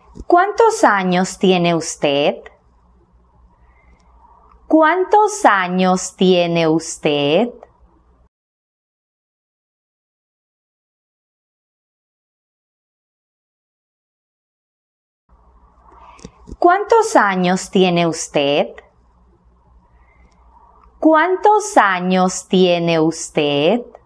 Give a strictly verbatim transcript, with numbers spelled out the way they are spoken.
¿Cuántos años tiene usted? ¿Cuántos años tiene usted? ¿Cuántos años tiene usted? ¿Cuántos años tiene usted?